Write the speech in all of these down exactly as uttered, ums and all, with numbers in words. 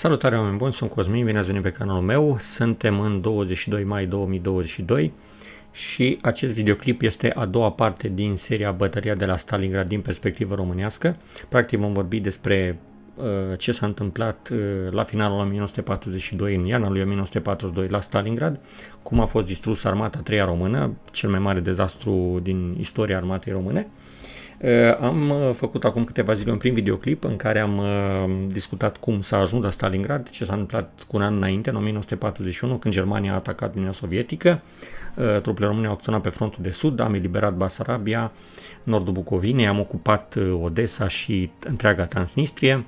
Salutare oameni buni, sunt Cosmin, bine ați venit pe canalul meu. Suntem în douăzeci și doi mai două mii douăzeci și doi și acest videoclip este a doua parte din seria Bătălia de la Stalingrad din perspectivă românească. Practic vom vorbi despre uh, ce s-a întâmplat uh, la finalul o mie nouă sute patruzeci și doi, în iarna lui o mie nouă sute patruzeci și doi la Stalingrad, cum a fost distrusă armata a treia română, cel mai mare dezastru din istoria armatei române. Am făcut acum câteva zile un prim videoclip în care am discutat cum s-a ajuns la Stalingrad, ce s-a întâmplat cu un an înainte, în o mie nouă sute patruzeci și unu, când Germania a atacat Uniunea Sovietică. Trupele române au acționat pe frontul de sud, am eliberat Basarabia, nordul Bucovinei, am ocupat Odessa și întreaga Transnistrie.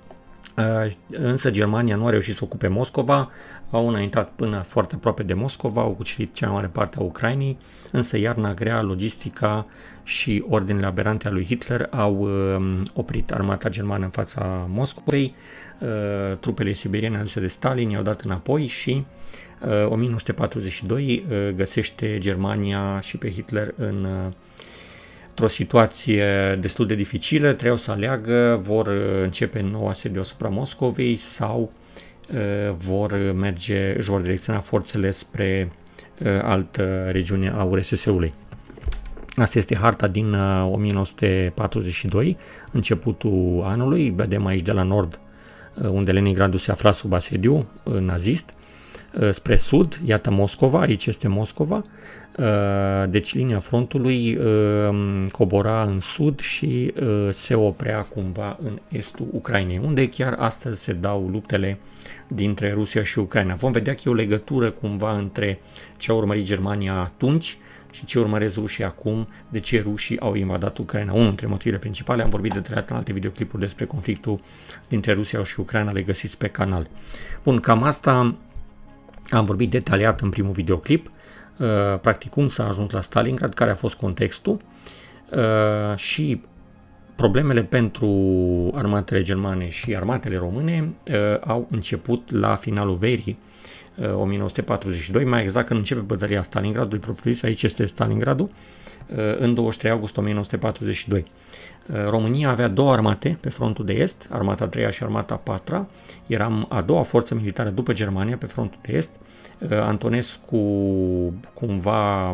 Însă Germania nu a reușit să ocupe Moscova, au înaintat până foarte aproape de Moscova, au cucerit cea mai mare parte a Ucrainei, însă iarna grea, logistica și ordinele aberante a lui Hitler au uh, oprit armata germană în fața Moscovei, uh, trupele siberiene aduse de Stalin i-au dat înapoi și uh, o mie nouă sute patruzeci și doi uh, găsește Germania și pe Hitler în uh, într-o situație destul de dificilă, trebuiau să aleagă, vor începe nou asediu asupra Moscovei sau uh, vor merge, își vor direcționa forțele spre uh, altă regiune a U R S S-ului. Asta este harta din uh, o mie nouă sute patruzeci și doi, începutul anului, vedem aici de la nord uh, unde Leningradul se afla sub asediu uh, nazist, spre sud, iată Moscova, aici este Moscova, deci linia frontului cobora în sud și se oprea cumva în estul Ucrainei, unde chiar astăzi se dau luptele dintre Rusia și Ucraina. Vom vedea că e o legătură cumva între ce a urmărit Germania atunci și ce urmăresc rușii acum, de ce rușii au invadat Ucraina. Unul dintre motivele principale, am vorbit de în alte videoclipuri despre conflictul dintre Rusia și Ucraina, le găsiți pe canal. Bun, cam asta am vorbit detaliat în primul videoclip, uh, practic cum s-a ajuns la Stalingrad, care a fost contextul uh, și problemele pentru armatele germane și armatele române uh, au început la finalul verii uh, o mie nouă sute patruzeci și doi, mai exact când începe bătălia Stalingradului propriu-zis, aici este Stalingradul, uh, în douăzeci și trei august o mie nouă sute patruzeci și doi. România avea două armate pe frontul de est, armata a treia și armata a patra, eram a doua forță militară după Germania pe frontul de est. Antonescu cumva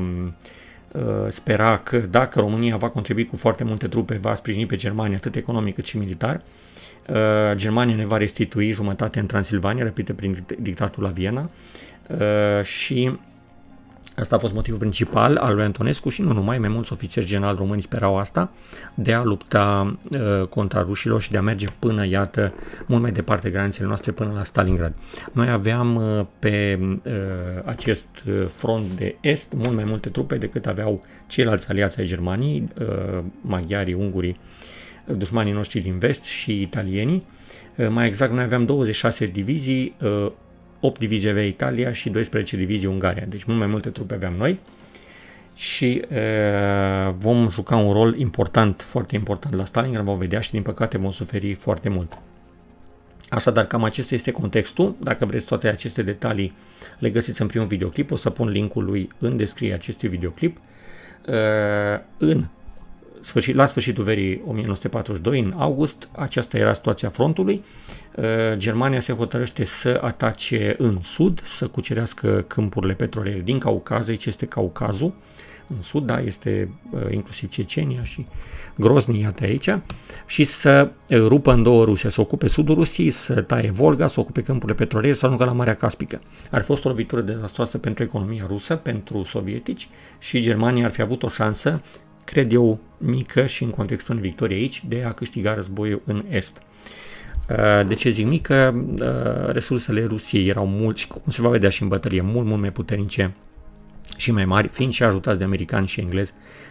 spera că dacă România va contribui cu foarte multe trupe, va sprijini pe Germania atât economic cât și militar. Germania ne va restitui jumătate în Transilvania, repite prin dictatul la Viena, și asta a fost motivul principal al lui Antonescu și nu numai, mai mulți ofițeri generali români sperau asta, de a lupta uh, contra rușilor și de a merge până, iată, mult mai departe granițele noastre, până la Stalingrad. Noi aveam uh, pe uh, acest uh, front de est mult mai multe trupe decât aveau ceilalți aliați ai Germaniei, uh, maghiarii, ungurii, dușmanii noștri din vest și italienii. Uh, mai exact, noi aveam douăzeci și șase divizii, uh, opt divizii avea Italia și doisprezece divizii Ungaria, deci mult mai multe trupe aveam noi și e, vom juca un rol important, foarte important la Stalingrad, vom vedea și din păcate vom suferi foarte mult. Așadar, cam acesta este contextul. Dacă vreți toate aceste detalii, le găsiți în primul videoclip, o să pun linkul lui în descrierea acestui videoclip. E, în Sfârșit, la sfârșitul verii o mie nouă sute patruzeci și doi, în august, aceasta era situația frontului. Germania se hotărăște să atace în sud, să cucerească câmpurile petroliere din Caucaz, aici este Caucazul, în sud, da, este inclusiv Cecenia și Grozny, iată aici, și să rupă în două Rusia, să ocupe sudul Rusiei, să taie Volga, să ocupe câmpurile petroliere, să ajungă la Marea Caspică. Ar fi fost o lovitură dezastroasă pentru economia rusă, pentru sovietici, și Germania ar fi avut o șansă, cred eu, mică și în contextul unei victorii aici, de a câștiga războiul în est. De ce zic mică? Resursele Rusiei erau mult și, cum se va vedea și în bătălie, mult, mult mai puternice și mai mari, fiind și ajutați de americani și englezi,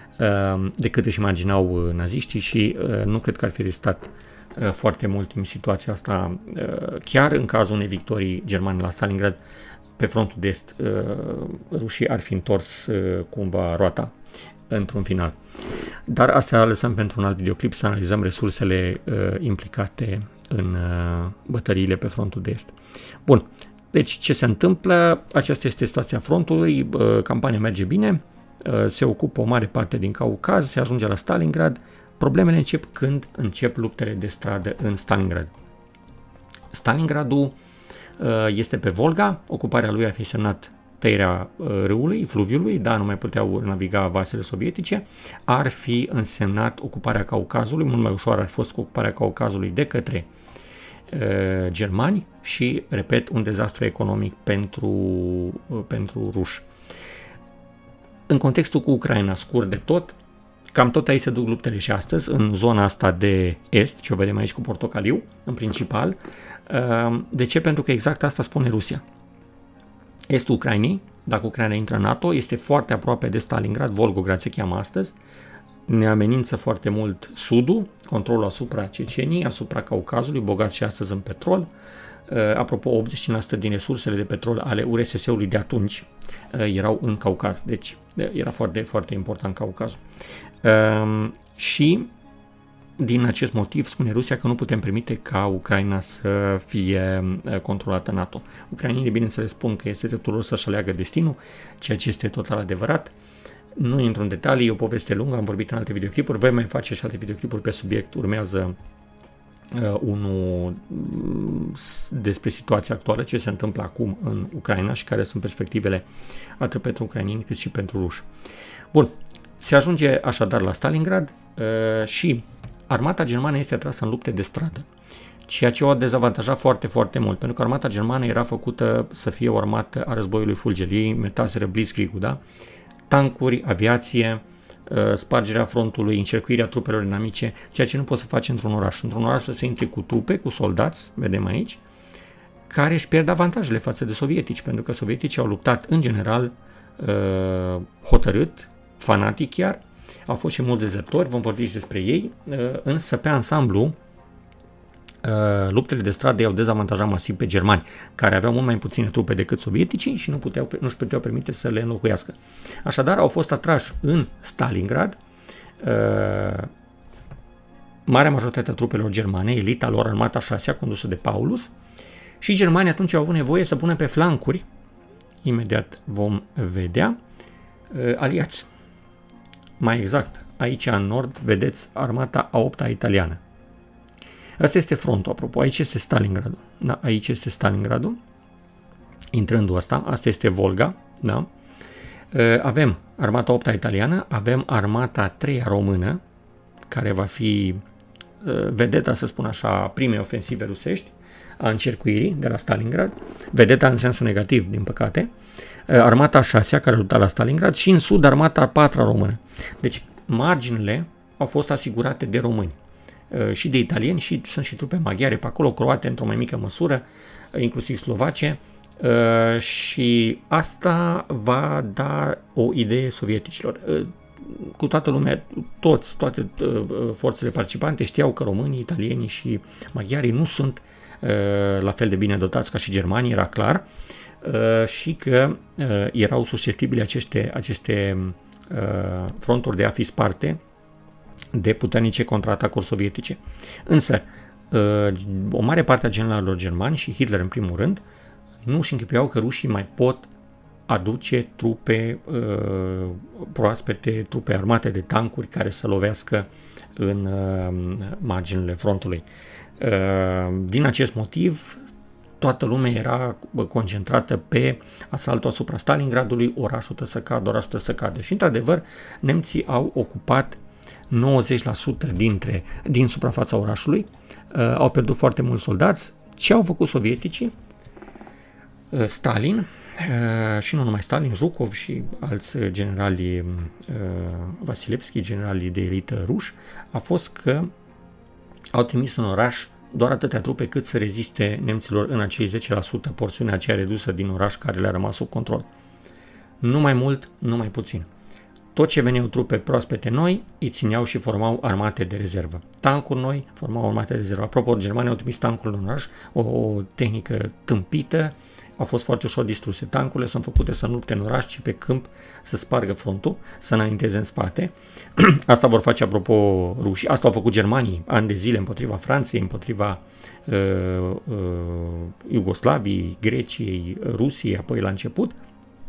decât își imaginau naziștii, și nu cred că ar fi rezistat foarte mult în situația asta, chiar în cazul unei victorii germane la Stalingrad. Pe frontul de est, rușii ar fi întors cumva roata într-un final. Dar asta lăsăm pentru un alt videoclip, să analizăm resursele uh, implicate în uh, bătăliile pe frontul de est. Bun, deci ce se întâmplă? Aceasta este situația frontului, uh, campania merge bine, uh, se ocupă o mare parte din Caucaz, se ajunge la Stalingrad. Problemele încep când încep luptele de stradă în Stalingrad. Stalingradul este pe Volga, ocuparea lui ar fi semnat tăierea râului, fluviului, da, nu mai puteau naviga vasele sovietice, ar fi însemnat ocuparea Caucazului, mult mai ușor ar fi fost cu ocuparea Caucazului de către uh, germani și, repet, un dezastru economic pentru, uh, pentru ruși. În contextul cu Ucraina, scurt de tot, cam tot aici se duc luptele și astăzi, în zona asta de est, ce o vedem aici cu portocaliu, în principal. Uh, de ce? Pentru că exact asta spune Rusia. Estul Ucrainei, dacă Ucraina intră în NATO, este foarte aproape de Stalingrad, Volgograd se cheamă astăzi, ne amenință foarte mult sudul, controlul asupra Ceceniei, asupra Caucazului, bogat și astăzi în petrol. Apropo, optzeci și cinci la sută din resursele de petrol ale U R S S-ului de atunci erau în Caucaz, deci era foarte, foarte important Caucazul. Și din acest motiv spune Rusia că nu putem permite ca Ucraina să fie controlată NATO. Ucrainenii, bineînțeles, spun că este dreptul lor să-și aleagă destinul, ceea ce este total adevărat. Nu intru în detalii, e o poveste lungă, am vorbit în alte videoclipuri, voi mai face și alte videoclipuri pe subiect, urmează uh, unul despre situația actuală, ce se întâmplă acum în Ucraina și care sunt perspectivele atât pentru ucraineni cât și pentru ruși. Bun, se ajunge așadar la Stalingrad uh, și armata germană este atrasă în lupte de stradă, ceea ce o a dezavantajat foarte, foarte mult, pentru că armata germană era făcută să fie o armată a războiului fulger. Ei metaseră Blitzkrieg-ul, da? Tancuri, aviație, spargerea frontului, încercuirea trupelor inamice, ceea ce nu poți să faci într-un oraș. Într-un oraș să se intri cu trupe, cu soldați, vedem aici, care își pierd avantajele față de sovietici, pentru că sovieticii au luptat în general hotărât, fanatic chiar, au fost și mulți dezertori, vom vorbi și despre ei, însă pe ansamblu luptele de stradă i-au dezavantajat masiv pe germani, care aveau mult mai puține trupe decât sovieticii și nu puteau, nu-și puteau permite să le înlocuiască. Așadar, au fost atrași în Stalingrad marea majoritate a trupelor germane, elita lor, armata a șasea, condusă de Paulus, și germanii atunci au avut nevoie să pună pe flancuri, imediat vom vedea, aliați. Mai exact, aici în nord vedeți armata a opta italiană. Asta este frontul, apropo, aici este Stalingradul. Da, aici este Stalingradul. Intrându asta, asta este Volga, da? Avem armata a opta italiană, avem armata a treia română, care va fi vedeta, să spun așa, primei ofensive rusești, a încercuirii de la Stalingrad, vedeta în sensul negativ, din păcate, armata a șasea, care lupta la Stalingrad, și în sud armata a patra română. Deci marginile au fost asigurate de români și de italieni, și sunt și trupe maghiare pe acolo, croate într-o mai mică măsură, inclusiv slovace, și asta va da o idee sovieticilor. Cu toată lumea, toți, toate forțele participante știau că românii, italienii și maghiarii nu sunt la fel de bine dotați ca și germanii, era clar, și că erau susceptibili aceste, aceste fronturi de a fi sparte de puternice contraatacuri sovietice. Însă, o mare parte a generalilor germani și Hitler în primul rând nu își închipuiau că rușii mai pot aduce trupe uh, proaspete, trupe armate de tancuri care să lovească în uh, marginile frontului. Uh, din acest motiv, toată lumea era concentrată pe asaltul asupra Stalingradului, orașul trebuie să cadă, orașul trebuie să cadă. Și, într-adevăr, nemții au ocupat nouăzeci la sută dintre, din suprafața orașului, uh, au pierdut foarte mulți soldați. Ce au făcut sovieticii? Uh, Stalin, uh, și nu numai Stalin, Zhukov și alți generali, uh, Vasilevski, generalii de elită ruși, a fost că au trimis în oraș doar atâtea trupe cât să reziste nemților în acei zece la sută, porțiunea aceea redusă din oraș care le-a rămas sub control. Nu mai mult, nu mai puțin. Tot ce veneau trupe proaspete noi, îi țineau și formau armate de rezervă. Tancuri noi formau armate de rezervă. Apropo, germanii au trimis tancurile în oraș, o, o tehnică tâmpită, au fost foarte ușor distruse. Tancurile sunt făcute să nu lupte în oraș, ci pe câmp, să spargă frontul, să înainteze în spate. Asta vor face, apropo, rușii. Asta au făcut germanii ani de zile împotriva Franței, împotriva uh, uh, Iugoslaviei, Greciei, Rusiei, apoi la început.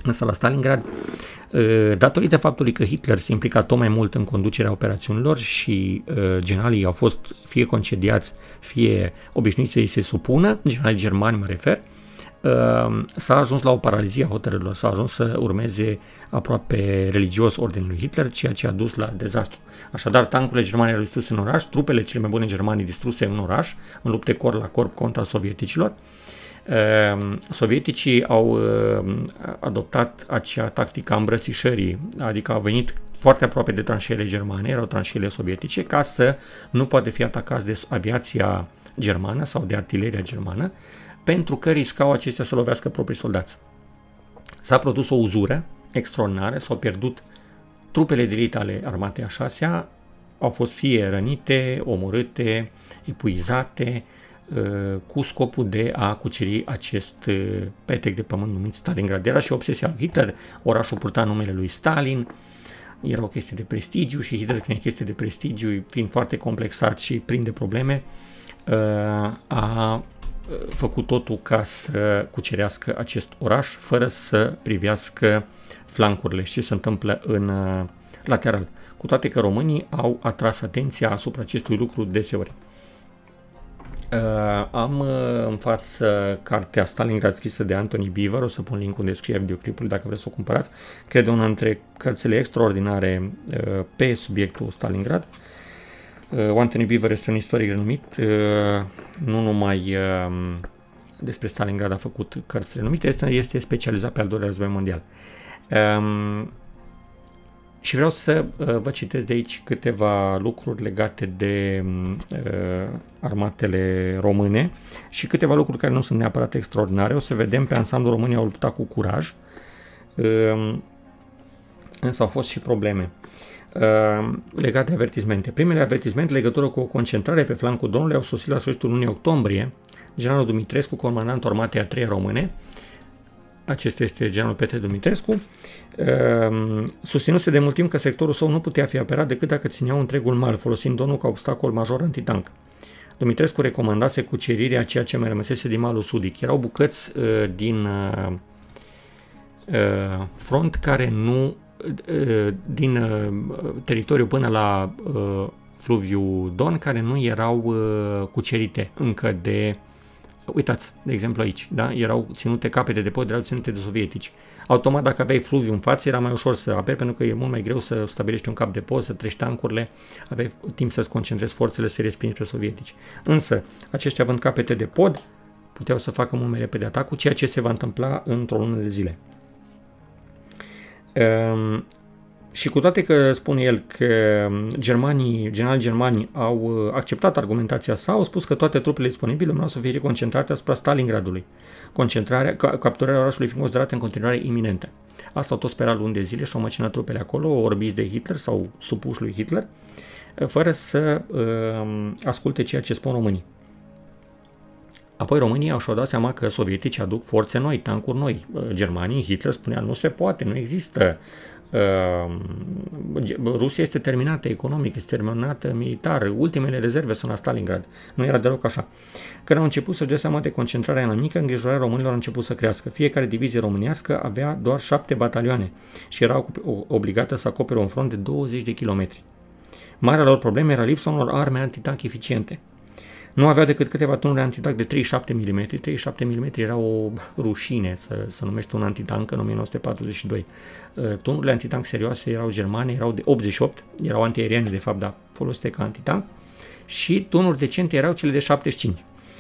Însă la Stalingrad, datorită faptului că Hitler se implica tot mai mult în conducerea operațiunilor și generalii au fost fie concediați, fie obișnuiți să îi se supună, generalii germani mă refer, s-a ajuns la o paralizie a hotărârilor, s-a ajuns să urmeze aproape religios ordinul lui Hitler, ceea ce a dus la dezastru. Așadar, tancurile germane erau distruse în oraș, trupele cele mai bune germane distruse în oraș, în lupte corp la corp contra sovieticilor. Sovieticii au adoptat acea tactică a îmbrățișării, adică au venit foarte aproape de tranșeele germane, erau tranșeele sovietice, ca să nu poate fi atacați de aviația germană sau de artileria germană, pentru că riscau acestea să lovească proprii soldați. S-a produs o uzură extraordinară, s-au pierdut trupele de elită ale armatei a șasea, au fost fie rănite, omorâte, epuizate, cu scopul de a cuceri acest petec de pământ numit Stalingrad. Era și obsesia lui Hitler, orașul purta numele lui Stalin, era o chestie de prestigiu și Hitler, când e chestie de prestigiu, fiind foarte complexat și plin de probleme, a făcut totul ca să cucerească acest oraș fără să privească flancurile și ce se întâmplă în lateral. Cu toate că românii au atras atenția asupra acestui lucru deseori. Uh, am uh, în față cartea Stalingrad scrisă de Anthony Beaver, o să pun link-ul în descrierea videoclipului dacă vreți să o cumpărați. Cred una dintre cărțile extraordinare uh, pe subiectul Stalingrad. Uh, Anthony Beaver este un istoric renumit, uh, nu numai uh, despre Stalingrad a făcut cărți renumite, este, este specializat pe al doilea război mondial. Um, Și vreau să uh, vă citesc de aici câteva lucruri legate de uh, armatele române și câteva lucruri care nu sunt neapărat extraordinare. O să vedem, pe ansamblu România au luptat cu curaj, uh, însă au fost și probleme uh, legate de avertismente. Primele avertismente legătură cu o concentrare pe flancul Donului au sosit la sfârșitul lunii octombrie. Generalul Dumitrescu, comandantul armatei a treia române, acesta este generalul Petre Dumitrescu, susținuse de mult timp că sectorul său nu putea fi apărat decât dacă țineau întregul mal, folosind Donul ca obstacol major antitank. Dumitrescu recomandase cucerirea ceea ce mai rămăsese din malul sudic. Erau bucăți uh, din uh, front care nu, uh, din uh, teritoriu până la uh, fluviul Don, care nu erau uh, cucerite încă de. Uitați, de exemplu aici, da? Erau ținute capete de pod, erau ținute de sovietici. Automat, dacă aveai fluviu în față, era mai ușor să aperi, pentru că e mult mai greu să stabilești un cap de pod, să treci tancurile, aveai timp să-ți concentrezi forțele, să respingi pe sovietici. Însă, aceștia având capete de pod, puteau să facă mult mai repede atacul, ceea ce se va întâmpla într-o lună de zile. Um, Și cu toate că spune el că germanii, generalii germani au acceptat argumentația sa, au spus că toate trupele disponibile urmau să fie concentrate asupra Stalingradului. Concentrarea, capturarea orașului fiind considerată în continuare iminentă. Asta au tot sperat luni de zile și au măcinat trupele acolo, orbiți de Hitler sau supuși lui Hitler, fără să uh, asculte ceea ce spun românii. Apoi românii au dat seama că sovieticii aduc forțe noi, tancuri noi. Germanii, Hitler spunea, nu se poate, nu există. Rusia este terminată economic, este terminată militar, ultimele rezerve sunt la Stalingrad. Nu era deloc așa. Când au început să-și dea seama de concentrarea inamică, îngrijorarea românilor a început să crească. Fiecare divizie românească avea doar șapte batalioane și era obligată să acopere un front de douăzeci de kilometri. Marea lor problemă era lipsa unor arme antitank eficiente. Nu avea decât câteva tunuri antitank de treizeci și șapte milimetri. treizeci și șapte milimetri era o rușine să, să numești un antitank în o mie nouă sute patruzeci și doi. Tunurile antitank serioase erau germane, erau de optzeci și opt, erau antiaeriene de fapt, dar folosite ca antitank. Și tunuri decente erau cele de șaptezeci și cinci.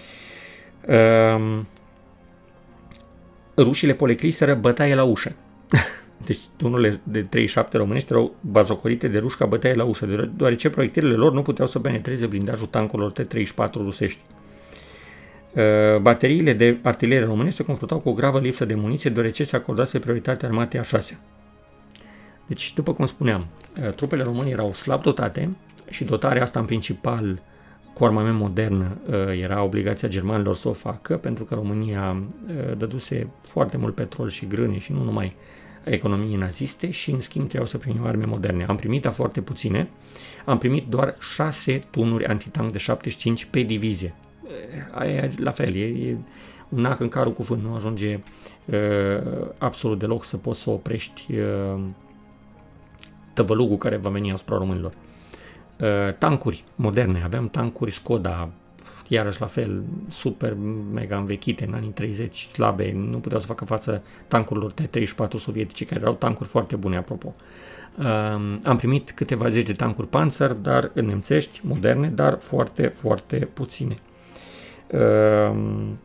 Um, rușii le polecliseră bătaie la ușă. Deci tunurile de treizeci și șapte românești erau bazocorite de ruși ca bătaie la ușă, deoarece proiectilele lor nu puteau să penetreze blindajul tancurilor T treizeci și patru rusești. Bateriile de artilerie românești se confruntau cu o gravă lipsă de muniție, deoarece se acordase prioritate armatei a șasea. Deci, după cum spuneam, trupele române erau slab dotate și dotarea asta în principal cu armament modern era obligația germanilor să o facă, pentru că România dăduse foarte mult petrol și grâne și nu numai economiei naziste și în schimb trebuiau să primim arme moderne. Am primit foarte puține, am primit doar șase tunuri antitank de șaptezeci și cinci pe divizie. aia la fel, e, e un nac în carul cu vânt, nu ajunge uh, absolut deloc să poți să oprești uh, tăvălugul care va veni asupra românilor. Uh, tancuri moderne, aveam tancuri Skoda, iarăși la fel, super mega învechite în anii treizeci, slabe, nu puteau să facă față tancurilor T treizeci și patru sovietice, care erau tancuri foarte bune, apropo. Uh, am primit câteva zeci de tancuri Panzer, dar nemțești, moderne, dar foarte, foarte puține. Uh,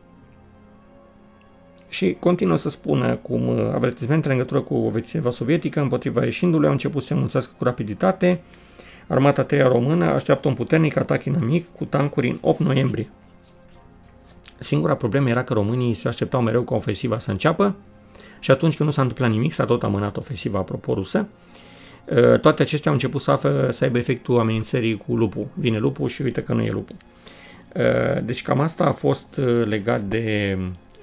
și continuă să spună cum avertismentele în legătură cu ofensiva sovietică împotriva ieșindului au început să se înmulțească cu rapiditate. Armata a treia română așteaptă un puternic atac inamic cu tancuri în opt noiembrie. Singura problemă era că românii se așteptau mereu ca ofensiva să înceapă și atunci când nu s-a întâmplat nimic, s-a tot amânat ofensiva apropo rusă. Toate acestea au început să, afă, să aibă efectul amenințării cu lupul. Vine lupul și uite că nu e lupul. Deci cam asta a fost legat de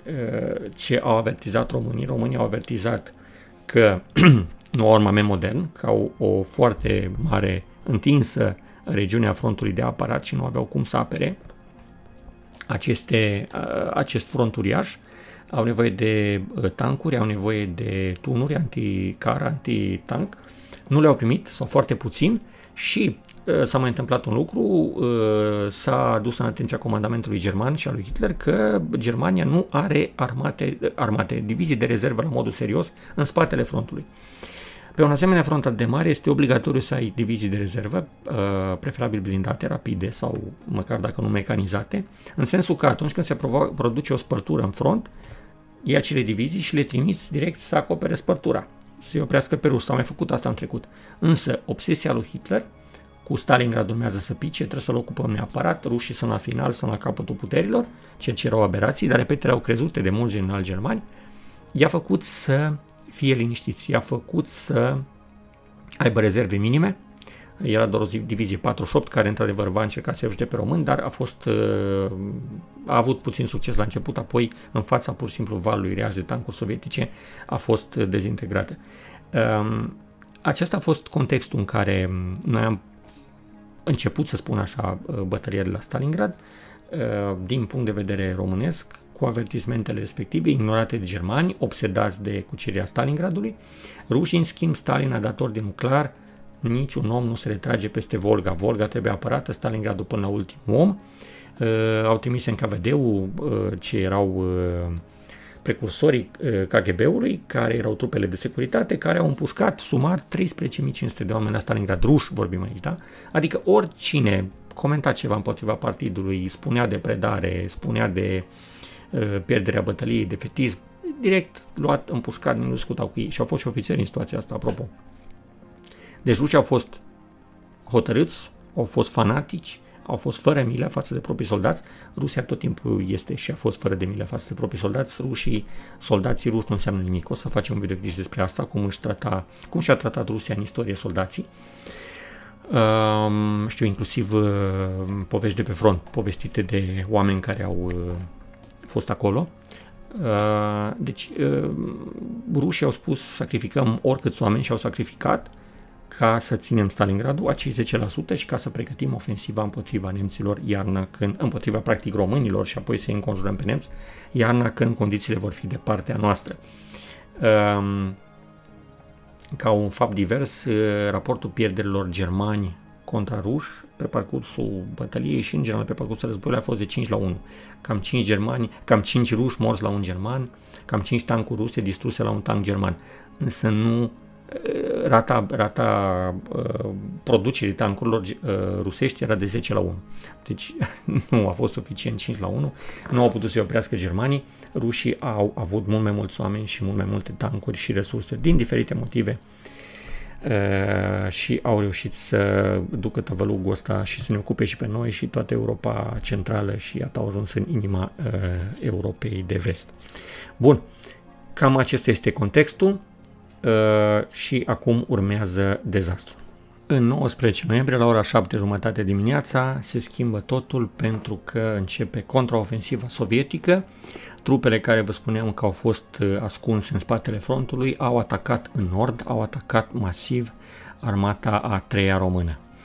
ce au avertizat românii. Românii au avertizat că nu au armament modern, că au o foarte mare întinsă regiune a frontului de apărat și nu aveau cum să apere aceste, acest front uriaș. Au nevoie de tancuri, au nevoie de tunuri anticar, antitank. Nu le-au primit, sau foarte puțin, și s-a mai întâmplat un lucru, s-a adus în atenția comandamentului german și a lui Hitler că Germania nu are armate, armate, divizii de rezervă la modul serios în spatele frontului. Pe un asemenea front atât de mare este obligatoriu să ai divizii de rezervă, preferabil blindate, rapide sau măcar dacă nu mecanizate, în sensul că atunci când se produce o spărtură în front, iei acele divizii și le trimiți direct să acopere spărtura, să-i oprească pe ruși. S-a mai făcut asta în trecut. Însă obsesia lui Hitler cu Stalingrad urmează să pice, trebuie să-l ocupăm neapărat, rușii sunt la final, sunt la capătul puterilor, ceea ce erau aberații, dar repet, erau crezute de mulți generali germani, i-a făcut să fie liniștiți, i-a făcut să aibă rezerve minime. Era doar o divizie patruzeci și opt care într-adevăr va încerca să ajute pe români, dar a fost a avut puțin succes la început, apoi în fața pur și simplu valului uriaș de tancuri sovietice a fost dezintegrată. Acesta a fost contextul în care noi am început, să spun așa, bătălia de la Stalingrad, din punct de vedere românesc, cu avertismentele respective, ignorate de germani, obsedați de cucerirea Stalingradului. Rușii, în schimb, Stalin a dat ordin clar, niciun om nu se retrage peste Volga. Volga trebuie apărată, Stalingradul până la ultimul om. Uh, au trimis N K V D-ul, uh, ce erau uh, precursorii uh, K G B-ului, care erau trupele de securitate, care au împușcat sumar treisprezece mii cinci sute de oameni la Stalingrad. Ruși vorbim aici, da? Adică oricine comenta ceva împotriva partidului, spunea de predare, spunea de pierderea bătăliei, de fetism, direct luat, împușcat, nu discutau cu ei. Și au fost și ofițeri în situația asta, apropo. Deci rușii au fost hotărâți, au fost fanatici, au fost fără milă față de proprii soldați. Rusia tot timpul este și a fost fără de milă față de proprii soldați. Rușii, soldații ruși nu înseamnă nimic. O să facem un videoclip despre asta, cum își trata, cum și-a tratat Rusia în istorie soldații. Uh, știu, inclusiv uh, povești de pe front, povestite de oameni care au uh, fost acolo. Uh, deci, uh, rușii au spus sacrificăm oricâți oameni și au sacrificat ca să ținem Stalingradul, acei zece la sută, și ca să pregătim ofensiva împotriva nemților iarna când, împotriva practic românilor și apoi să-i înconjurăm pe nemți, iarna când condițiile vor fi de partea noastră. Uh, ca un fapt divers, uh, raportul pierderilor germani contra ruși pe parcursul bătăliei și în general pe parcursul războiului a fost de cinci la unu. Cam cinci germani, cam cinci ruși morți la un german, cam cinci tancuri ruse distruse la un tank german. Însă nu rata, rata uh, producerii tancurilor uh, rusești era de zece la unu. Deci nu a fost suficient cinci la unu. Nu au putut să-i oprească germanii. Rușii au avut mult mai mulți oameni și mult mai multe tancuri și resurse din diferite motive. Uh, și au reușit să ducă tăvălugul ăsta și să ne ocupe și pe noi și toată Europa Centrală și iată au ajuns în inima uh, Europei de Vest. Bun, cam acesta este contextul uh, și acum urmează dezastru. În nouăsprezece noiembrie, la ora șapte jumătate dimineața, se schimbă totul pentru că începe contraofensiva sovietică. Trupele care vă spuneam că au fost ascunse în spatele frontului au atacat în nord, au atacat masiv armata a treia română.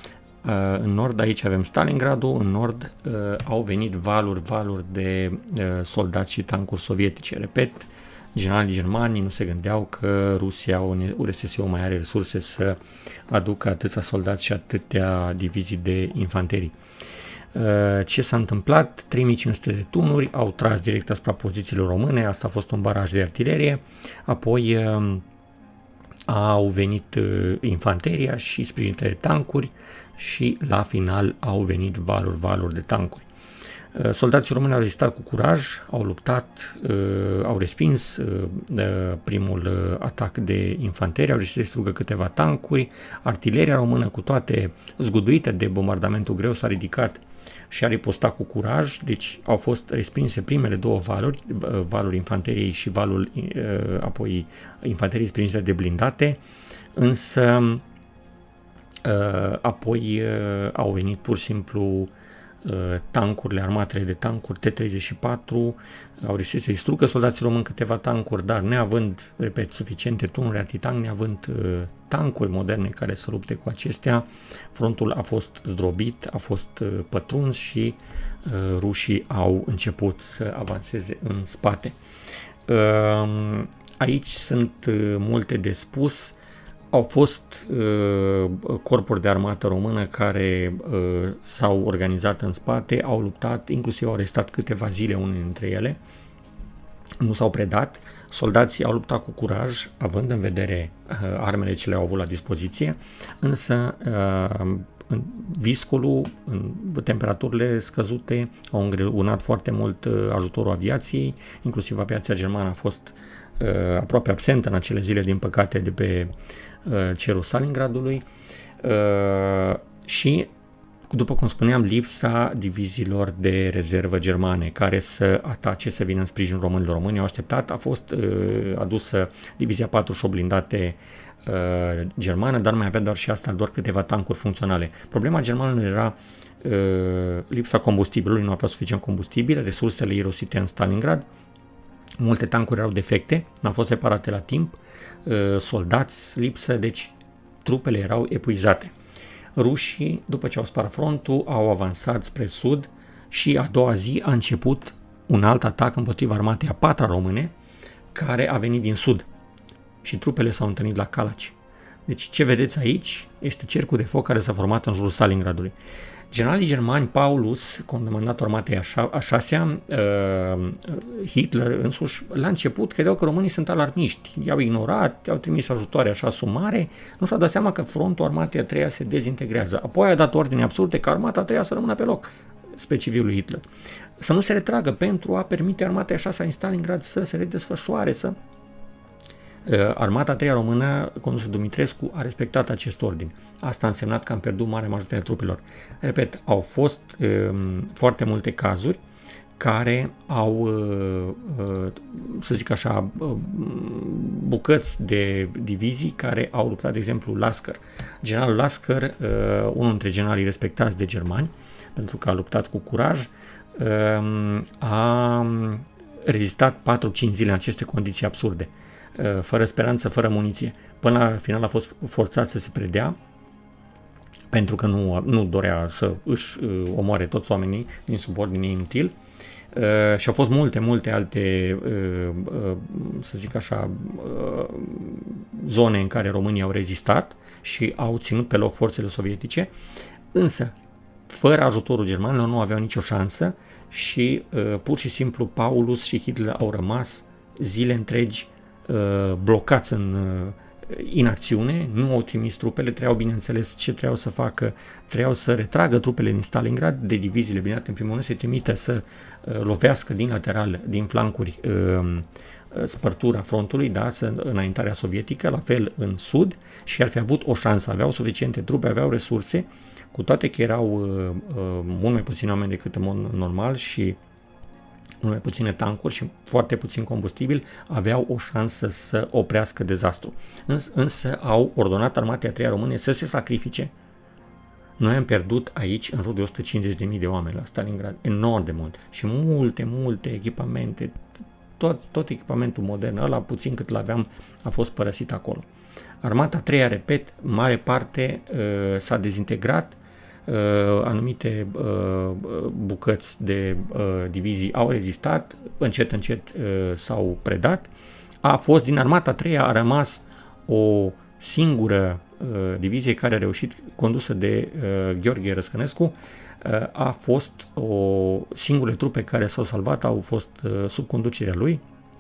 în nord aici avem Stalingradul, în nord au venit valuri, valuri de soldați și tancuri sovietice. Repet, generalii germani nu se gândeau că Rusia, U R S S-ul mai are resurse să aducă atâția soldați și atâtea divizii de infanterii. Ce s-a întâmplat? trei mii cinci sute de tunuri au tras direct asupra pozițiilor române, asta a fost un baraj de artilerie, apoi au venit infanteria și sprijinită de tancuri și la final au venit valuri, valuri de tancuri. Soldații români au rezistat cu curaj, au luptat, au respins primul atac de infanterie, au reușit să distrugă câteva tancuri, artileria română cu toate zguduită de bombardamentul greu s-a ridicat și a ripostat cu curaj, deci au fost respinse primele două valuri, valul infanteriei și valul apoi infanteriei sprijinite de blindate, însă apoi au venit pur și simplu tancurile, armatele de tancuri T treizeci și patru, au reușit să distrugă soldații români câteva tancuri, dar neavând, repet, suficiente tunuri antitank, neavând uh, tancuri moderne care să lupte cu acestea, frontul a fost zdrobit, a fost uh, pătruns și uh, rușii au început să avanseze în spate. Uh, aici sunt uh, multe de spus. Au fost uh, corpuri de armată română care uh, s-au organizat în spate, au luptat, inclusiv au restat câteva zile unele dintre ele, nu s-au predat. Soldații au luptat cu curaj, având în vedere uh, armele ce le-au avut la dispoziție, însă uh, în viscolul, în temperaturile scăzute, au îngreunat foarte mult uh, ajutorul aviației, inclusiv aviația germană a fost uh, aproape absentă în acele zile, din păcate, de pe cerul Stalingradului uh, și, după cum spuneam, lipsa diviziilor de rezervă germane care să atace, să vină în sprijinul românilor. Românii au așteptat, a fost uh, adusă divizia patruzeci și opt blindate uh, germană, dar mai avea doar și asta, doar câteva tancuri funcționale. Problema germanilor era uh, lipsa combustibilului, nu aveau suficient combustibil, resursele irosite în Stalingrad, multe tancuri erau defecte, nu au fost reparate la timp, soldați lipsă, deci trupele erau epuizate. Rușii, după ce au spart frontul, au avansat spre sud și a doua zi a început un alt atac împotriva armatei a patra române, care a venit din sud și trupele s-au întâlnit la Calaci. Deci ce vedeți aici este cercul de foc care s-a format în jurul Stalingradului. Generalii germani, Paulus, comandatul armatei a șasea, uh, Hitler însuși, la început credeau că românii sunt alarmiști, i-au ignorat, i-au trimis ajutoare așa sumare, nu și-au dat seama că frontul armatei a treia se dezintegrează. Apoi a dat ordine absurde ca armata a treia să rămână pe loc, spre civilul Hitler. Să nu se retragă pentru a permite armatei a șasea în Stalingrad să se redesfășoare, să... Armata a treia română, condusă Dumitrescu, a respectat acest ordin. Asta a însemnat că am pierdut marea majoritate a trupelor. Repet, au fost um, foarte multe cazuri care au, uh, uh, să zic așa, uh, bucăți de divizii care au luptat, de exemplu, Lasker. Generalul Lasker, uh, unul dintre generalii respectați de germani, pentru că a luptat cu curaj, uh, a rezistat patru cinci zile în aceste condiții absurde, fără speranță, fără muniție. Până la final a fost forțat să se predea, pentru că nu, nu dorea să își omoare toți oamenii din subordine inutil. Uh, și au fost multe, multe alte, uh, uh, să zic așa, uh, zone în care România au rezistat și au ținut pe loc forțele sovietice, însă, fără ajutorul germanilor, nu aveau nicio șansă și uh, pur și simplu Paulus și Hitler au rămas zile întregi blocați în inacțiune, nu au trimis trupele, trebuiau, bineînțeles, ce trebuiau să facă, trebuiau să retragă trupele din Stalingrad, de diviziile blindate în primul rând, să-i trimită să lovească din lateral, din flancuri, spărtura frontului, da, înaintarea sovietică, la fel în sud, și ar fi avut o șansă, aveau suficiente trupe, aveau resurse, cu toate că erau mult mai puțini oameni decât în mod normal și mai puține tancuri și foarte puțin combustibil, aveau o șansă să oprească dezastru. Îns însă au ordonat armatei a treia române să se sacrifice. Noi am pierdut aici în jur de o sută cincizeci de mii de oameni la Stalingrad, enorm de mult. Și multe, multe echipamente, tot, tot echipamentul modern, ăla puțin cât l-aveam, a fost părăsit acolo. Armata a treia, repet, mare parte uh, s-a dezintegrat, uh, anumite uh, bucăți de uh, divizii au rezistat, încet, încet uh, s-au predat. A fost din armata a treia, a rămas o singură uh, divizie care a reușit, condusă de uh, Gheorghe Răscănescu, uh, a fost o singure trupe care s-au salvat, au fost uh, sub conducerea lui,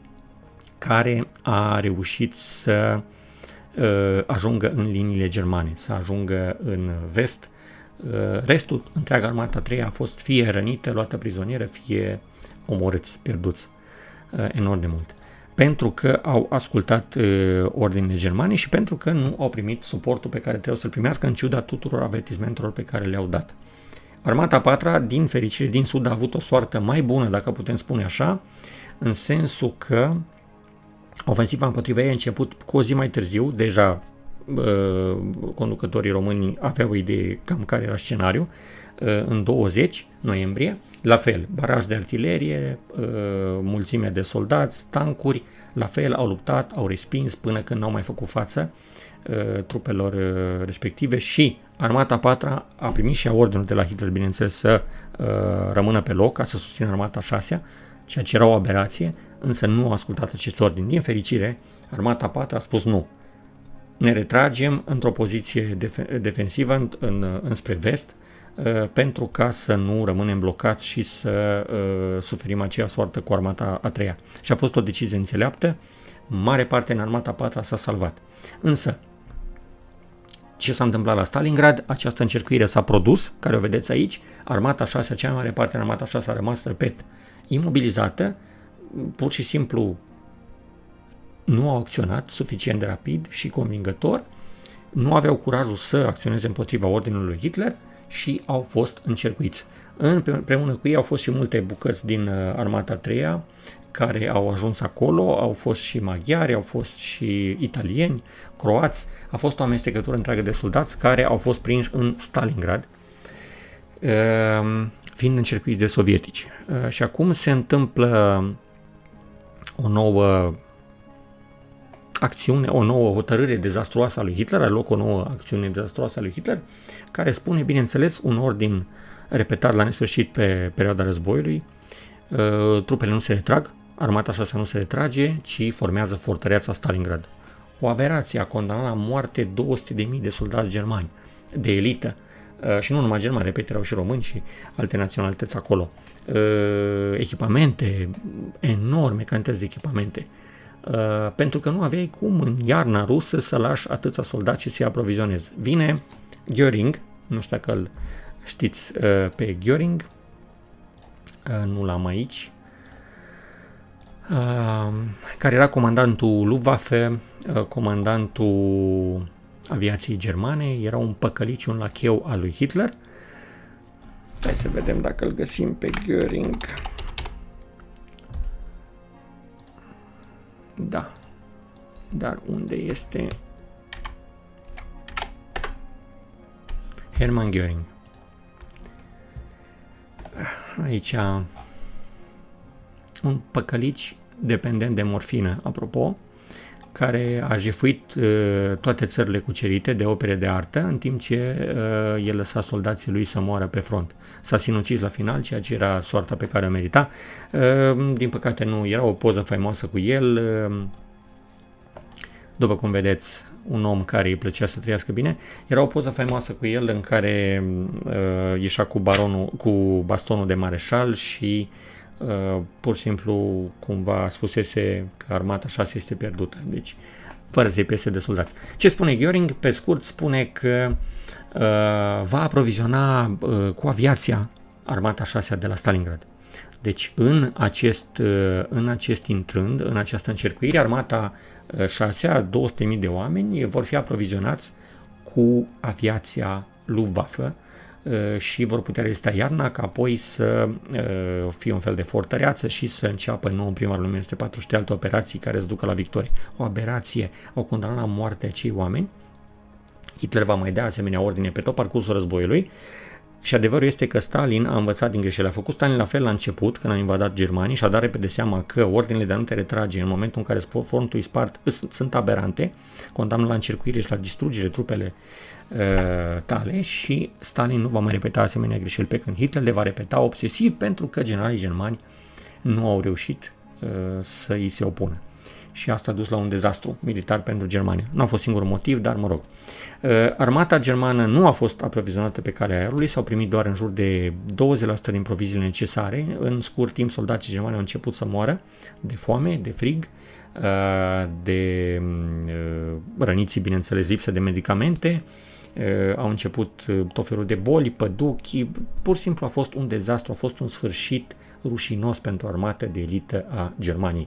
care a reușit să uh, ajungă în liniile germane, să ajungă în vest. Uh, restul, întreaga armata a treia, a fost fie rănită, luată prizonieră, fie omorâți, pierduți uh, enorm de mult. Pentru că au ascultat uh, ordinele germane și pentru că nu au primit suportul pe care trebuia să-l primească, în ciuda tuturor avertismentelor pe care le-au dat. Armata a patra, din fericire, din sud, a avut o soartă mai bună, dacă putem spune așa, în sensul că ofensiva împotriva ei a început cu o zi mai târziu. Deja uh, conducătorii români aveau o idee cam care era scenariu, uh, în douăzeci noiembrie. La fel, baraj de artilerie, uh, mulțime de soldați, tancuri, la fel au luptat, au respins până când n-au mai făcut față uh, trupelor uh, respective și armata a patra a primit și ordinul de la Hitler, bineînțeles, să uh, rămână pe loc ca să susțină armata a șasea, ceea ce era o aberație, însă nu au ascultat acest ordin. Din fericire, armata a patra a spus nu. Ne retragem într-o poziție def- defensivă în, în, înspre vest, uh, pentru ca să nu rămânem blocați și să uh, suferim aceea soartă cu armata a treia. Și a fost o decizie înțeleaptă. Mare parte în armata a patra s-a salvat. Însă, ce s-a întâmplat la Stalingrad? Această încercuire s-a produs, care o vedeți aici. Armata a șasea, cea mai mare parte în armata a șasea a rămas, repet, imobilizată, pur și simplu nu au acționat suficient de rapid și convingător, nu aveau curajul să acționeze împotriva ordinului lui Hitler și au fost încercuiți. Împreună cu ei au fost și multe bucăți din armata a treia care au ajuns acolo, au fost și maghiari, au fost și italieni, croați, a fost o amestecătură întreagă de soldați care au fost prinși în Stalingrad, fiind încercuiți de sovietici. Și acum se întâmplă o nouă acțiune, o nouă hotărâre dezastruoasă a lui Hitler, are loc o nouă acțiune dezastruoasă a lui Hitler, care spune, bineînțeles, un ordin repetat la nesfârșit pe perioada războiului: trupele nu se retrag, armata a șasea nu se retrage, ci formează fortăreața Stalingrad. O aberație, a condamnat la moarte două sute de mii de soldați germani, de elită, și nu numai germani, repet, erau și români și alte naționalități acolo. Echipamente, enorme cantități de echipamente, pentru că nu aveai cum în iarna rusă să lași atâția soldați și să-i aprovizionezi. Vine Göring, nu știu dacă îl știți pe Göring, nu l-am aici, care era comandantul Luftwaffe, comandantul aviației germane, era un păcălici, un lacheu al lui Hitler. Hai să vedem dacă îl găsim pe Göring. Da. Dar unde este Hermann Göring? Aici un păcălici dependent de morfină, apropo, care a jefuit uh, toate țările cucerite de opere de artă, în timp ce uh, el lăsa soldații lui să moară pe front. S-a sinucis la final, ceea ce era soarta pe care o merita. Uh, din păcate nu, era o poză faimoasă cu el. Uh, după cum vedeți, un om care îi plăcea să trăiască bine. Era o poză faimoasă cu el în care uh, ieșea cu, baronul, cu bastonul de mareșal și Uh, pur și simplu cumva spusese că armata șase este pierdută, deci fără să-i pese de soldați. Ce spune Göring? Pe scurt spune că uh, va aproviziona uh, cu aviația armata șasea de la Stalingrad. Deci în acest, uh, în acest intrând, în această încercuire, armata uh, șasea, două sute de mii de oameni, vor fi aprovizionați cu aviația Luftwaffe și vor putea rezista iarna, ca apoi să uh, fie un fel de fortăreață și să înceapă nou în primul o mie nouă sute patruzeci și trei alte operații care să ducă la victorie. O aberație, au condamnat la moarte acei oameni. Hitler va mai da asemenea ordine pe tot parcursul războiului. Și adevărul este că Stalin a învățat din greșeli. A făcut Stalin la fel la început, când a invadat Germania, și a dat repede seama că ordinele de a nu te retrage în momentul în care frontul e spart sunt aberante, condamnă la încercuire și la distrugere trupele uh, tale, și Stalin nu va mai repeta asemenea greșeli, pe când Hitler le va repeta obsesiv pentru că generalii germani nu au reușit uh, să îi se opună. Și asta a dus la un dezastru militar pentru Germania. Nu a fost singurul motiv, dar mă rog. Armata germană nu a fost aprovizionată pe calea aerului, s-au primit doar în jur de douăzeci la sută din proviziile necesare. În scurt timp, soldații germani au început să moară de foame, de frig, de răniții, bineînțeles, lipsă de medicamente, au început tot felul de boli, păduchi, pur și simplu a fost un dezastru, a fost un sfârșit rușinos pentru armata de elită a Germaniei.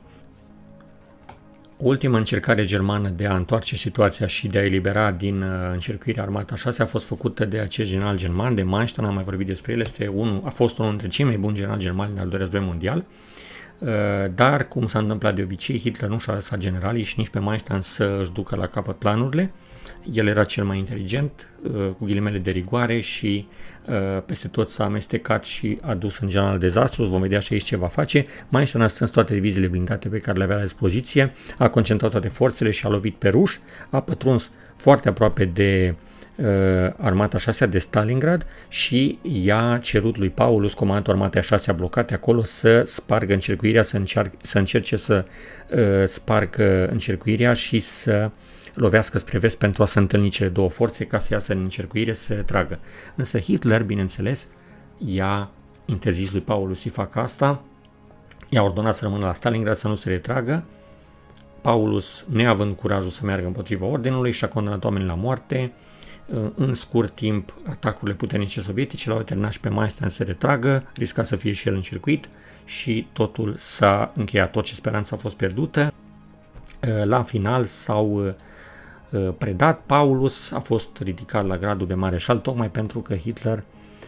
Ultima încercare germană de a întoarce situația și de a elibera din uh, încercuirea armata a șasea a fost făcută de acest general german, de Manstein, am mai vorbit despre el, este unul, a fost unul dintre cei mai buni generali germani în al doilea război mondial, uh, dar, cum s-a întâmplat de obicei, Hitler nu și-a lăsat generalii și nici pe Manstein să își ducă la capăt planurile. El era cel mai inteligent, uh, cu ghilimele de rigoare, și uh, peste tot s-a amestecat și a dus în general dezastru. Vom vedea și aici ce va face. Manstein a strâns toate diviziile blindate pe care le avea la dispoziție, a concentrat toate forțele și a lovit pe ruși, a pătruns foarte aproape de uh, armata a șasea, de Stalingrad, și i-a cerut lui Paulus, comandantul armatei a șasea blocate acolo, să spargă încercuirea, să, încearcă, să încerce să uh, spargă încercuirea și să lovească spre vest pentru a se întâlni cele două forțe, ca să iasă în încercuire, să se retragă. Însă Hitler, bineînțeles, i-a interzis lui Paulus să facă asta, i-a ordonat să rămână la Stalingrad, să nu se retragă. Paulus, neavând curajul să meargă împotriva ordinului, și-a condamnat oamenii la moarte. În scurt timp, atacurile puternice sovietice l-au terminat și pe Manstein să se retragă, risca să fie și el încercuit, și totul s-a încheiat. Tot ce speranța a fost pierdută. La final s-au predat. Paulus a fost ridicat la gradul de mareșal tocmai pentru că Hitler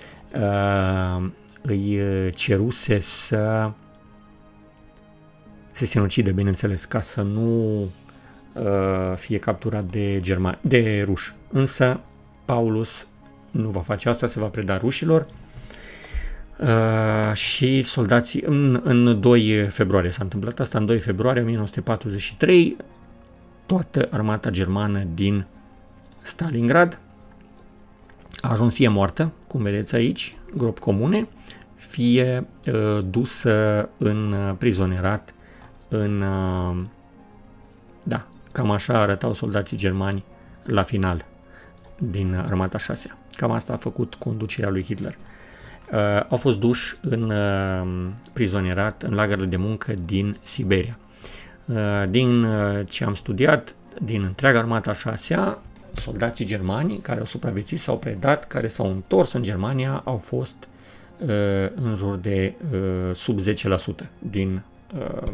uh, îi ceruse să se sinucide, bineînțeles, ca să nu uh, fie capturat de, germani, de ruși. Însă Paulus nu va face asta, se va preda rușilor. Uh, și soldații în, în doi februarie s-a întâmplat asta, în doi februarie o mie nouă sute patruzeci și trei, toată armata germană din Stalingrad a ajuns fie moartă, cum vedeți aici, gropi comune, fie uh, dusă în uh, prizonierat în uh, da, cam așa arătau soldații germani la final din armata a șasea. Cam asta a făcut conducerea lui Hitler. Uh, au fost duși în uh, prizonierat în lagărele de muncă din Siberia. Uh, din uh, ce am studiat, din întreaga armata a șasea, soldații germani care au supraviețuit, s-au predat, care s-au întors în Germania, au fost uh, în jur de uh, sub zece la sută din uh,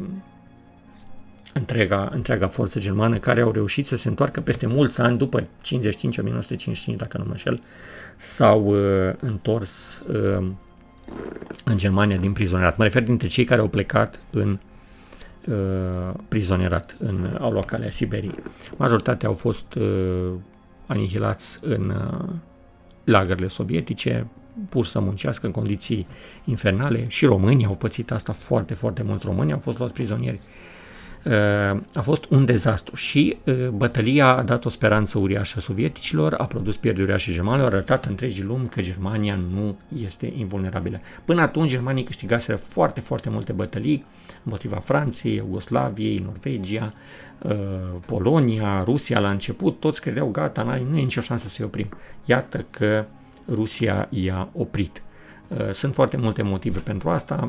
întreaga, întreaga forță germană, care au reușit să se întoarcă peste mulți ani, după cincizeci și cinci, o mie nouă sute cincizeci și cinci, dacă nu mă înșel, s-au uh, întors uh, în Germania din prizonierat. Mă refer dintre cei care au plecat în uh, prizonierat, în, au luat calea Siberiei. Majoritatea au fost uh, anihilați în uh, lagările sovietice, pur să muncească în condiții infernale. Și românii au pățit asta, foarte, foarte mulți români au fost luați prizonieri. A fost un dezastru și bătălia a dat o speranță uriașă sovieticilor, a produs pierderi uriașe germanilor, a arătat întregii lumi că Germania nu este invulnerabilă. Până atunci, germanii câștigaseră foarte, foarte multe bătălii împotriva Franței, Iugoslaviei, Norvegia, Polonia, Rusia la început. Toți credeau, gata, nu e nicio șansă să-i oprim. Iată că Rusia i-a oprit. Sunt foarte multe motive pentru asta.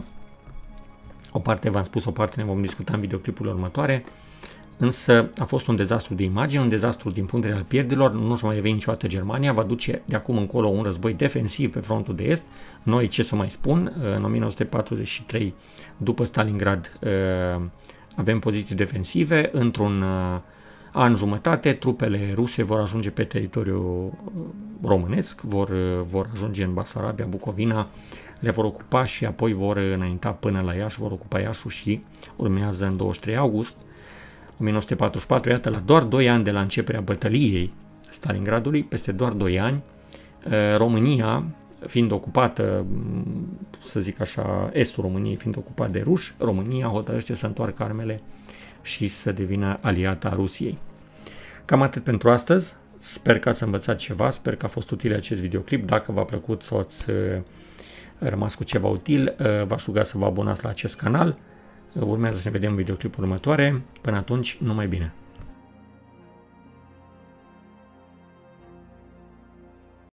O parte v-am spus, o parte ne vom discuta în videoclipurile următoare, însă a fost un dezastru de imagine, un dezastru din punct de vedere al pierderilor, nu își mai reveni niciodată Germania, va duce de acum încolo un război defensiv pe frontul de est. Noi, ce să mai spun, în o mie nouă sute patruzeci și trei, după Stalingrad, avem poziții defensive, într-un an jumătate, trupele ruse vor ajunge pe teritoriul românesc, vor, vor ajunge în Basarabia, Bucovina, le vor ocupa și apoi vor înainta până la Iași, vor ocupa Iașul și urmează în douăzeci și trei august o mie nouă sute patruzeci și patru, iată, la doar doi ani de la începerea bătăliei Stalingradului, peste doar doi ani, România fiind ocupată, să zic așa, estul României fiind ocupat de ruși, România hotărăște să întoarcă armele și să devină aliata Rusiei. Cam atât pentru astăzi. Sper că ați învățat ceva, sper că a fost util acest videoclip. Dacă v-a plăcut sau ați rămas cu ceva util, v-aș ruga să vă abonați la acest canal. Urmează să ne vedem în videoclipul următoare. Până atunci, numai bine!